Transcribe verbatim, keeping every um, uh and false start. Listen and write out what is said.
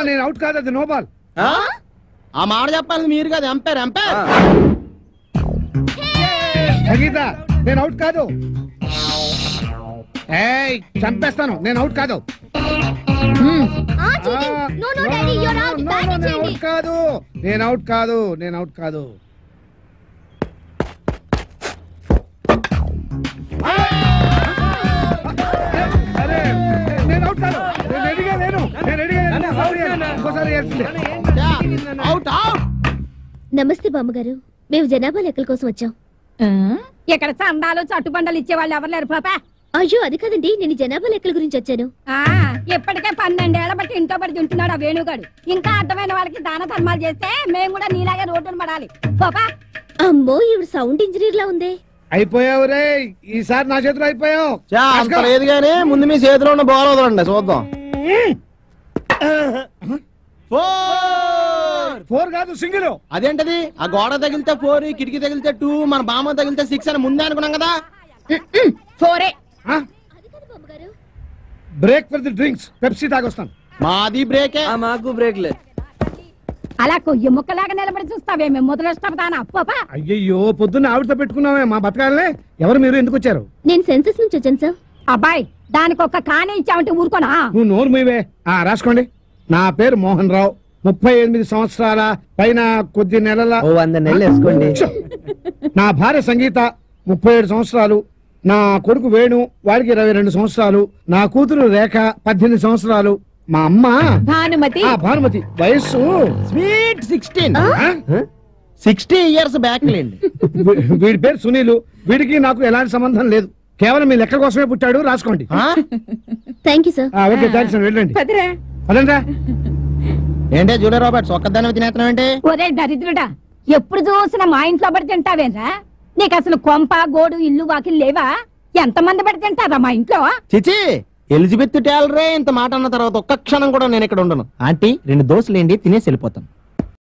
నేను అవుట్ కాదు, అది నో బాల్. ఆ మాట చెప్పాలి మీరు కదా, ఎంపైర్ ఎంపైర్. సంగీత నేను అవుట్ కాదు. ఏయ్ చంపేస్తాను, నేను అవుట్ కాదు. అవుట్ కాదు, నేను అవుట్ కాదు, నేను అవుట్ కాదు. నేను అవుట్ కాదు, నేను రెడీగా లేను, నేను రెడీగా లేను. ఇంకోసారి అవుట్ అవుట్. నమస్తే బామ్మగారు, మేము జనాభా లెక్కల కోసం వచ్చాం. ఇక్కడ చందాలు చట్టుబండలు ఇచ్చేవాళ్ళు ఎవరు లేరు పాపా. అయ్యో అది కాదండి, నేను జనాభా లెక్కల గురించి వచ్చాను. ఆ ఇప్పటికే పన్నెండేళ్ల బట్టి ఇంట్లో పడి తింటున్నాడు ఆ వేణుగాడు. ఇంకా అర్థమైన వాళ్ళకి దాన ధర్మాలు చేస్తే మేము కూడా నీలాగే రోడ్డును పడాలి పాపా. అమ్మో ఈవిడ సౌండ్ ఇంజనీర్ లా ఉంది. అయిపోయావు రే, ఈసారి నా చేతిలో అయిపోయావు. అంత లేదు కానీ ముందు మీ చేతిలో ఉన్న బాల్ వదలండి చూద్దాం. ఫోర్ కాదు సింగిల్. అదేంటది? ఆ గోడ తగిలితే ఫోర్, కిటికీ తగిలితే టూ, మన బామ్మ తగిలితే సిక్స్ అని ముందే అనుకున్నాం కదా. ఫోరే. Break for the drinks, Pepsi తాగొస్తాను. మాది బ్రేకే. మాకు బ్రేక్ లేదు. అలా కొయ్యి ముక్కలాగా నిలబడి చూస్తావే మేము మొదలెస్తాను పాపా. అయ్యయ్యో పొద్దున్న ఆవిడతో పెట్టుకున్నామే మా బతకాలనే. ఎవరు మీరు, ఎందుకు వచ్చారు? నేను సెన్సస్ నుంచి వచ్చాను సార్. అబ్బాయి దానికి ఒక్క కానే ఇచ్చావంటే ఊరుకోనా? నువ్వు నోరు మీవే. ఆ రాసుకోండి. నా పేరు మోహన్ రావు, ముప్పై ఎనిమిది సంవత్సరాల పైన కొద్ది నెలల. ఓ వంద నెలలు వేసుకోండి. నా భార్య సంగీత, ముప్పై ఏడు సంవత్సరాలు. నా కొడుకు వేణు, వాడికి ఇరవై రెండు సంవత్సరాలు. నా కూతురు రేఖ, పద్దెనిమిది సంవత్సరాలు. మా అమ్మ భానుమతి. ఆ భానుమతి వయస్సు sweet sixteen. Sixty years back లేండి. వీడి పేరు సునీలు. వీడికి నాకు ఎలాంటి సంబంధం లేదు, కేవలం మీ లెక్క కోసమే పుట్టాడు. రాసుకోండి. Thank you sir. Okay thanks, వెళ్ళండి. పదండి. ఏంటే జూలియర్ రాబర్ట్స్ ఒక్కదాన్ని తినేస్తున్నావు ఏంటి? ఒరే దరిద్రుడా, ఎప్పుడు చూసినా మా ఇంట్లో పడి తింటావేరా? నీకు అసలు కొంప గోడు ఇల్లు వాకిలు లేవా? ఎంత మంది పడి తింటారా మా ఇంట్లో? చిచి, ఎలిజబెత్ టేలరే ఇంత మాట అన్న తర్వాత ఒక్క క్షణం కూడా నేను ఇక్కడ ఉండను. ఆంటీ రెండు దోశలేండి, తినేసి వెళ్ళిపోతాను.